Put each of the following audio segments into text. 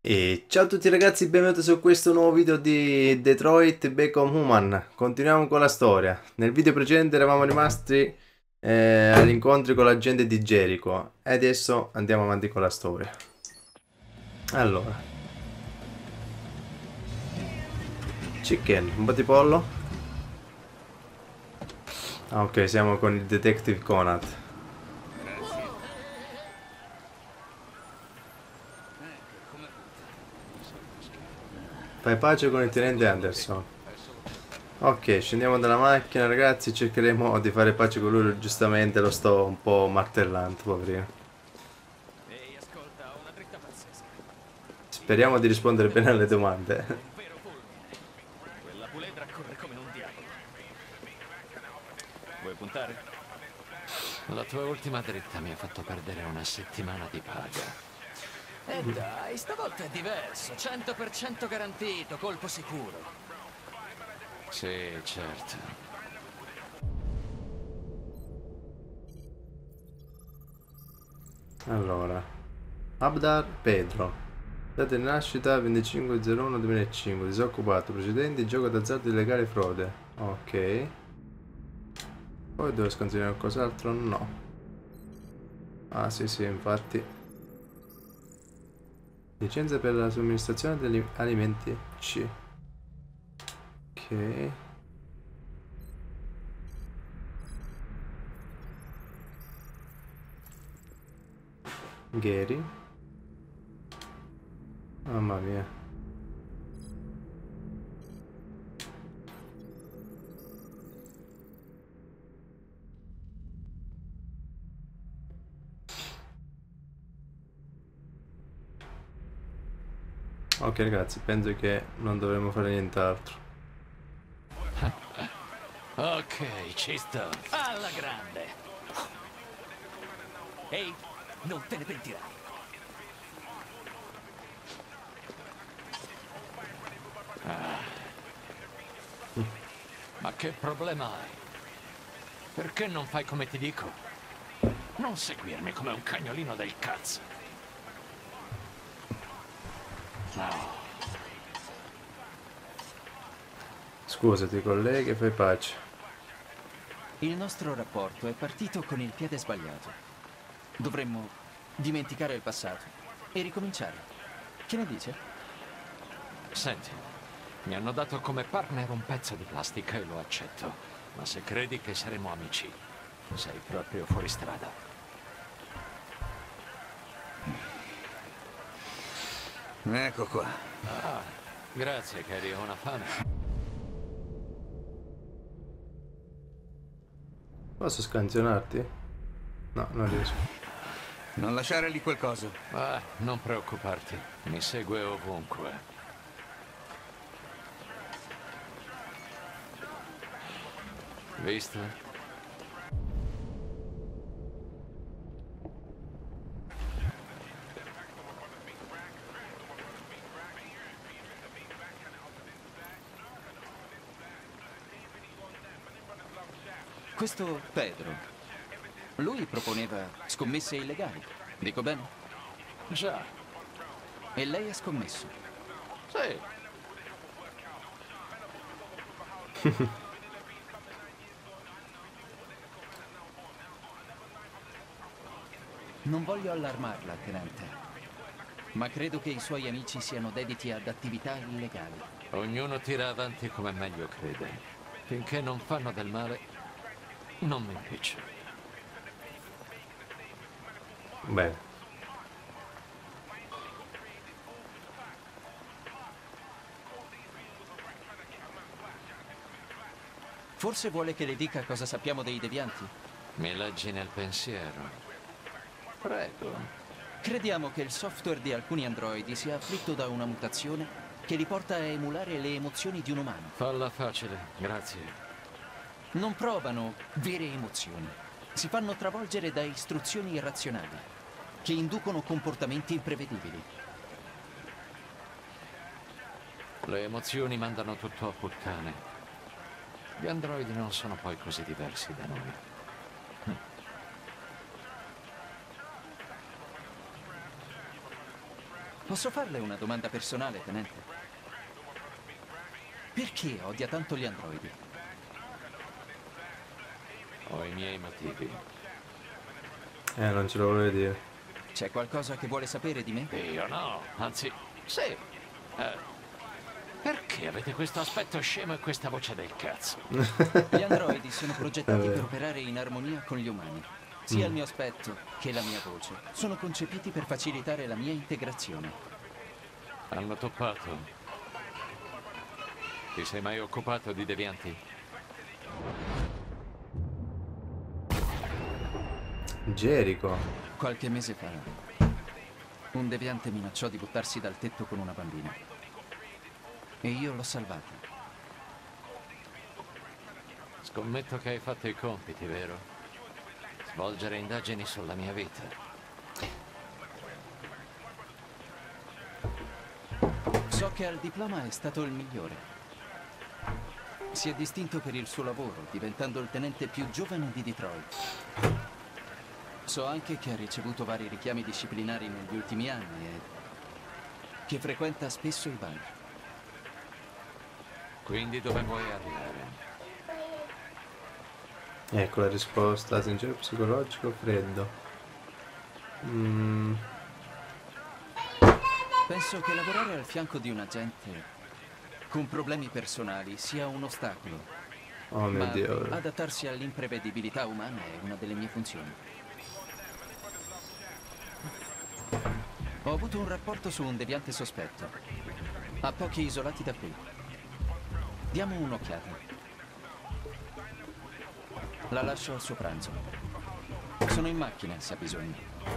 E ciao a tutti ragazzi, benvenuti su questo nuovo video di Detroit Become Human. Continuiamo con la storia. Nel video precedente eravamo rimasti agli incontri con la gente di Jericho e adesso andiamo avanti con la storia. Allora, chicken, un po' di pollo. Ah, ok, siamo con il detective Conrad. Grazie. Ecco, come punta. Il solito schifo. Fai pace con il Grazie tenente ancora, Monty. Anderson. È solo per te. Ok, scendiamo dalla macchina ragazzi, cercheremo di fare pace con lui, giustamente lo sto un po' martellando, poverino. Ehi, ascolta, ho una dritta pazzesca. Il Speriamo di Detroit rispondere Beckham bene alle Human è domande. un vero fulmine. Quella puledra corre come un diavolo. Vuoi puntare? La tua ultima dritta mi ha fatto perdere una settimana di paga. E dai, stavolta è diverso. 100% garantito, colpo sicuro. Sì, certo. Allora, Abdar Pedro, data di nascita 25/01/2005, disoccupato, precedenti, gioco d'azzardo illegale e frode. Ok. Poi devo scansionare qualcos'altro? No. Ah sì sì, infatti. Licenza per la somministrazione degli alimenti C. Ok. Gary. Mamma mia. Ok ragazzi, penso che non dovremmo fare nient'altro. Ok, ci sto. Alla grande. Ehi, non te ne pentirai. Ma che problema hai? Perché non fai come ti dico? Non seguirmi come un cagnolino del cazzo. No. Scusati colleghi, fai pace. Il nostro rapporto è partito con il piede sbagliato. Dovremmo dimenticare il passato e ricominciare. Che ne dice? Senti, mi hanno dato come partner un pezzo di plastica e lo accetto. Ma se credi che saremo amici, sei proprio fuori strada. Ecco qua. Ah, grazie, Cary, ho una fame. Posso scansionarti? No, non riesco. Non lasciare lì quel coso. Ah, non preoccuparti, mi segue ovunque. Visto? Questo Pedro. Lui proponeva scommesse illegali. Dico bene? Già, E lei ha scommesso. sì. Non voglio allarmarla, tenente. Ma credo che i suoi amici siano dediti ad attività illegali. Ognuno tira avanti come meglio crede. Finché non fanno del male, non mi impiccio. Bene. Forse vuole che le dica cosa sappiamo dei devianti? Mi leggi nel pensiero. Prego. Crediamo che il software di alcuni androidi sia afflitto da una mutazione che li porta a emulare le emozioni di un umano. Falla facile, grazie. Non provano vere emozioni. Si fanno travolgere da istruzioni irrazionali che inducono comportamenti imprevedibili. Le emozioni mandano tutto a puttane. Gli androidi non sono poi così diversi da noi. Ho Posso farle una domanda personale, tenente? Perché odia tanto gli androidi? Ho i miei motivi. Non ce lo volevo dire. C'è qualcosa che vuole sapere di me? Io no, anzi, sì. Perché avete questo aspetto scemo e questa voce del cazzo? Gli androidi sono progettati per operare in armonia con gli umani. Sia il mio aspetto che la mia voce sono concepiti per facilitare la mia integrazione. Hanno toppato. Ti sei mai occupato di devianti? Jericho. Qualche mese fa, un deviante minacciò di buttarsi dal tetto con una bambina. E io l'ho salvata. Scommetto che hai fatto i compiti, vero? Svolgere indagini sulla mia vita. So che al diploma è stato il migliore. Si è distinto per il suo lavoro, diventando il tenente più giovane di Detroit. So anche che ha ricevuto vari richiami disciplinari negli ultimi anni e che frequenta spesso i bar. Quindi dove vuoi arrivare? Ecco la risposta, sincero, psicologico, freddo. Penso che lavorare al fianco di un agente con problemi personali sia un ostacolo. Oh mio Ma Dio. adattarsi all'imprevedibilità umana è una delle mie funzioni. Ho avuto un rapporto su un deviante sospetto, a pochi isolati da qui. Diamo un'occhiata. La lascio al suo pranzo. Sono in macchina se ha bisogno.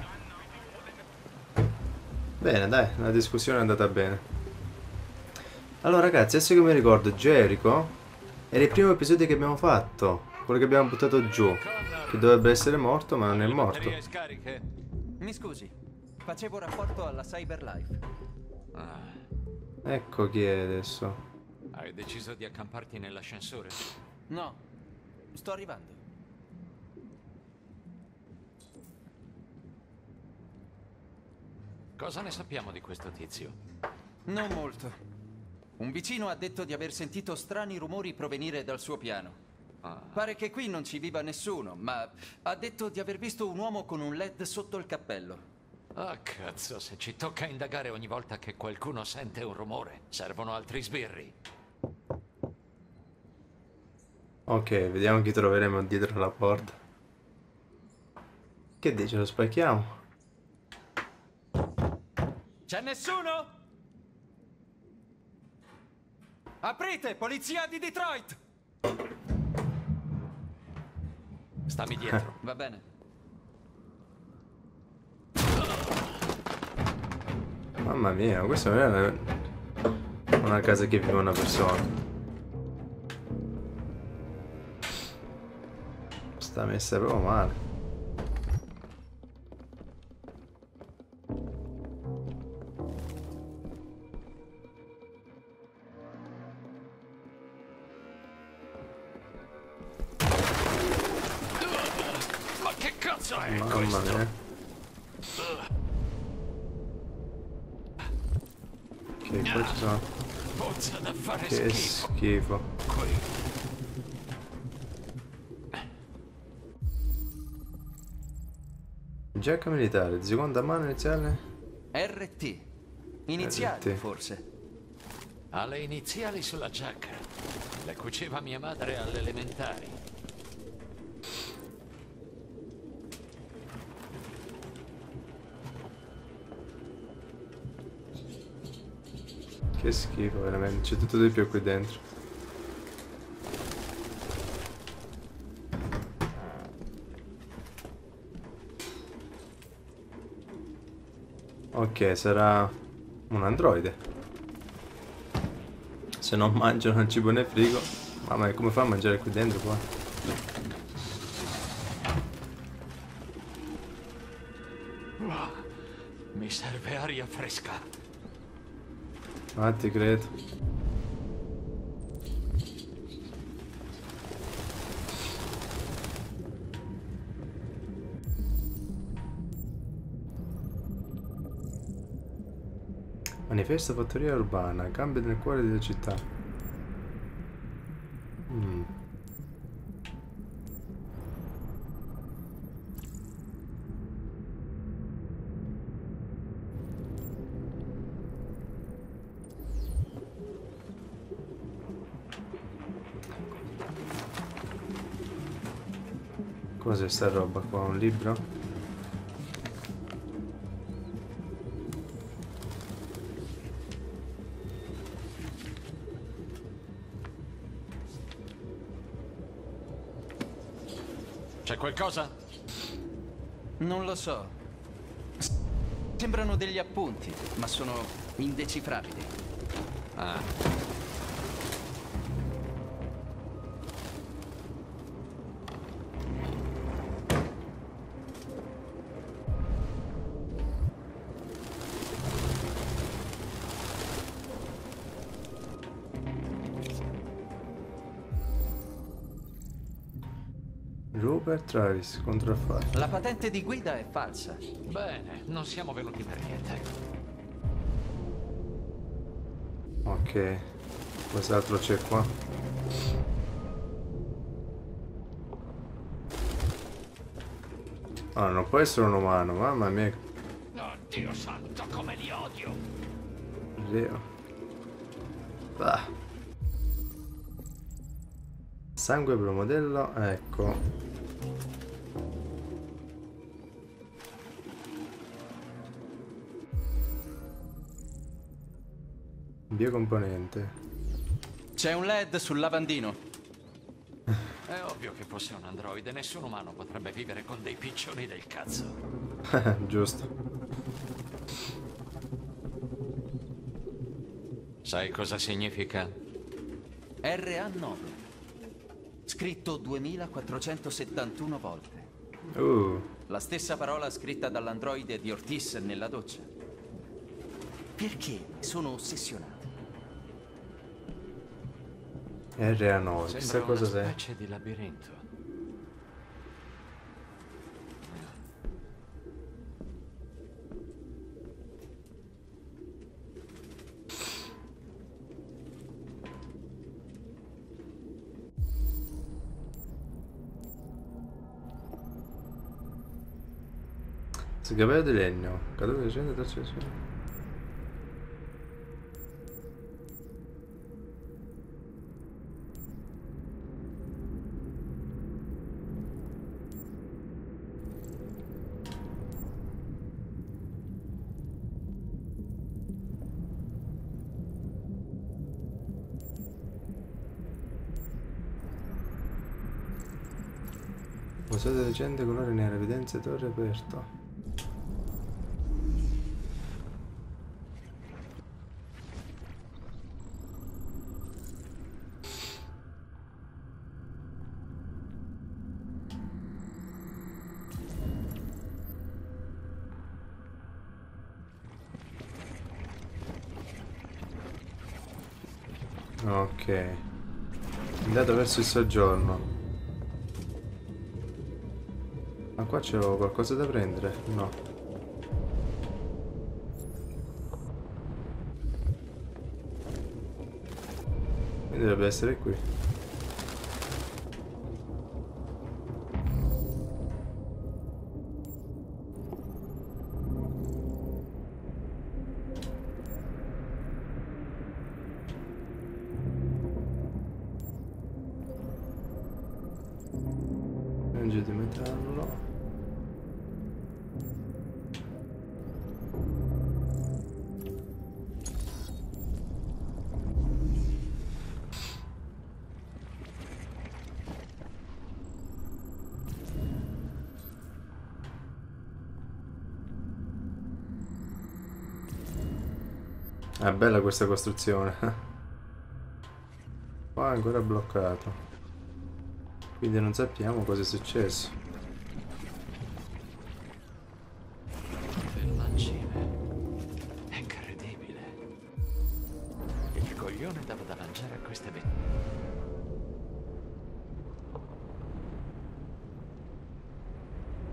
Bene, dai, la discussione è andata bene. Allora ragazzi, adesso che mi ricordo, Jericho era il primo episodio che abbiamo fatto, quello che abbiamo buttato giù, che dovrebbe essere morto ma non è morto. Batterie scariche? Mi scusi, facevo rapporto alla Cyberlife. Ah, Ecco chi è adesso. hai deciso di accamparti nell'ascensore? No, sto arrivando. Cosa ne sappiamo di questo tizio? Non molto. Un vicino ha detto di aver sentito strani rumori provenire dal suo piano. Pare che qui non ci viva nessuno, ma ha detto di aver visto un uomo con un LED sotto il cappello. Ah, cazzo, se ci tocca indagare ogni volta che qualcuno sente un rumore, servono altri sbirri. Ok, vediamo chi troveremo dietro la porta. Che dice, lo spacchiamo? C'è nessuno? Aprite, polizia di Detroit! Stammi dietro. Va bene. Mamma mia, questa non è una casa che vive una persona. Sta messa proprio male. Ma che cazzo è Mamma questo? mia. Ok, qua ci sono. Puzza da fare Che schifo. schifo. Qui. Giacca militare, di seconda mano iniziale? RT. Iniziali, RT. forse. Ha le iniziali sulla giacca. Le cuciva mia madre alle elementari. Che schifo, veramente. C'è tutto di più qui dentro. Ok, sarà un androide. Se non mangiano il cibo nel frigo. Mamma mia, come fa a mangiare qui dentro qua? Mi serve aria fresca. Ah, ti credo. Manifesto fattoria urbana, cambio nel cuore della città. Cos'è sta roba qua? Un libro? C'è qualcosa? Non lo so. Sembrano degli appunti, ma sono indecifrabili. Ah, Rupert Travis, contraffatto. La patente di guida è falsa. bene, non siamo venuti per niente. Ok. Cos'altro c'è qua? Ah, non può essere un umano, mamma mia. Oddio santo, come li odio! Dio. Ah. Sangue per modello, ecco. Biocomponente. C'è un LED sul lavandino. È ovvio che fosse un androide, nessun umano potrebbe vivere con dei piccioni del cazzo. Giusto. Sai cosa significa? RA9. Scritto 2471 volte. La stessa parola scritta dall'androide di Ortiz nella doccia. Perché sono ossessionato? RA9, chissà Sembra cosa una sei. specie di labirinto. Sgabello di legno. Caduto di scende traccia di Museo delle leggende colore nero, evidenze torre aperto. Ok. Andato verso il soggiorno. Ma qua c'è qualcosa da prendere? No. Quindi dovrebbe essere qui. Range di metallo. È bella questa costruzione. Qua è ancora bloccato. Quindi non sappiamo cosa è successo. Il mangime. È incredibile. Il coglione dava da mangiare a queste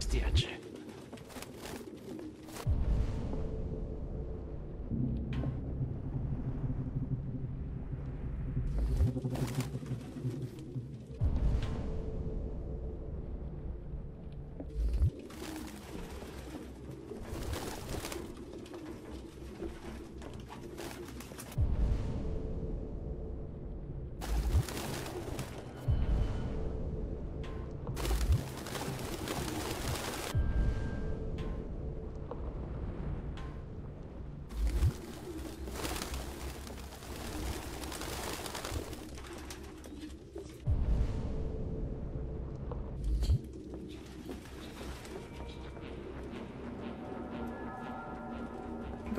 bestiacce.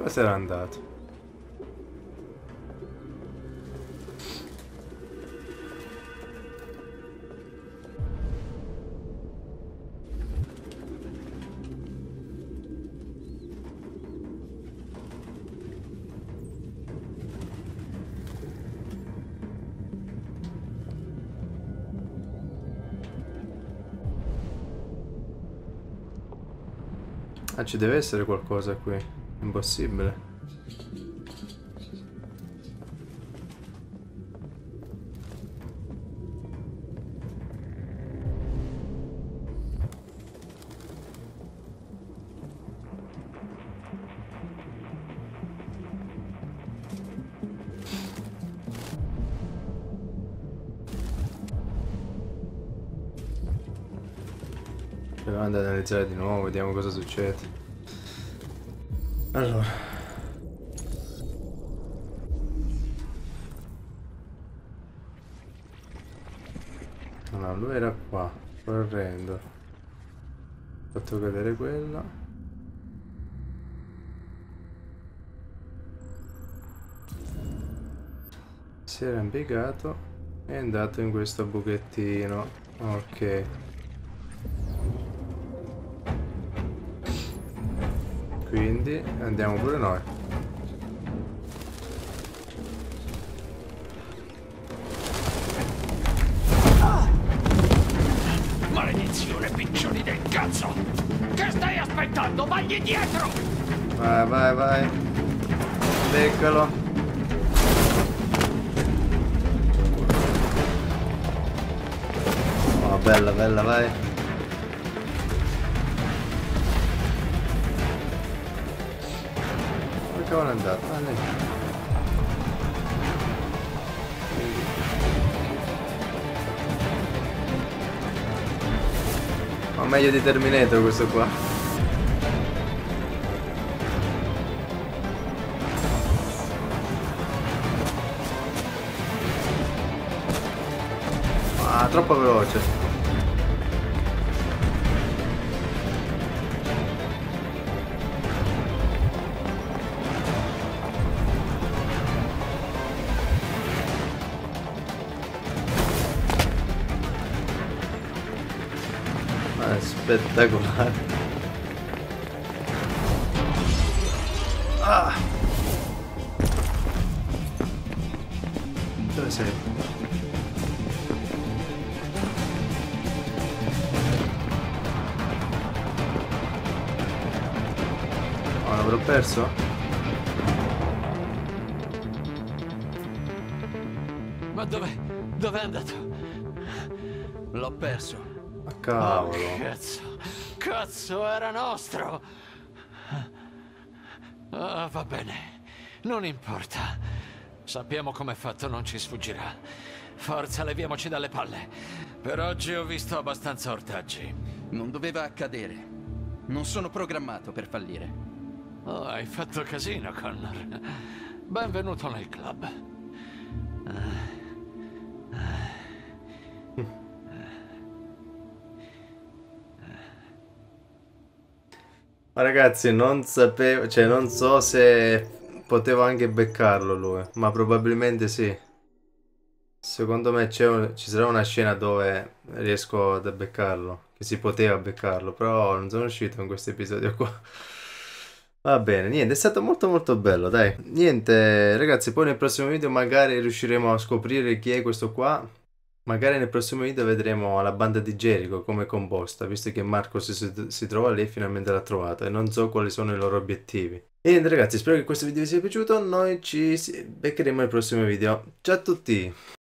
Dove sarà andato? Ah, ci deve essere qualcosa qui. Impossibile. Proviamo ad analizzare di nuovo, vediamo cosa succede. Allora. No, lui era qua, correndo. Ho fatto cadere quella. Si era impiegato e è andato in questo buchettino. Ok. Quindi andiamo pure noi. Maledizione, piccioni del cazzo! Che stai aspettando? Vagli dietro! Vai, vai, vai. Beccalo. Oh, bella, bella, vai. Dove cavolo è andato? Ah, lì. Ma meglio di Terminator questo qua. Ah, troppo veloce. Ma è spettacolare. Ah! Dove sei? Oh, l'avrò perso? Ma dove è andato? L'ho perso. Ma cavolo. Oh, cazzo, era nostro! Ah, va bene, non importa. Sappiamo com'è fatto, non ci sfuggirà. Forza, leviamoci dalle palle. Per oggi ho visto abbastanza ortaggi. Non doveva accadere. Non sono programmato per fallire. Oh, hai fatto casino, Connor. Benvenuto nel club. Ma ragazzi, non sapevo, cioè non so se potevo anche beccarlo lui, ma probabilmente sì. Secondo me ci sarà una scena dove riesco ad beccarlo, che si poteva beccarlo, però non sono uscito in questo episodio qua. Va bene, niente, è stato molto molto bello, dai. Niente, ragazzi, poi nel prossimo video magari riusciremo a scoprire chi è questo qua. Magari nel prossimo video vedremo la banda di Jericho come è composta, visto che Marco si trova lì e finalmente l'ha trovata e non so quali sono i loro obiettivi. E niente ragazzi, spero che questo video vi sia piaciuto, noi ci beccheremo nel prossimo video. Ciao a tutti!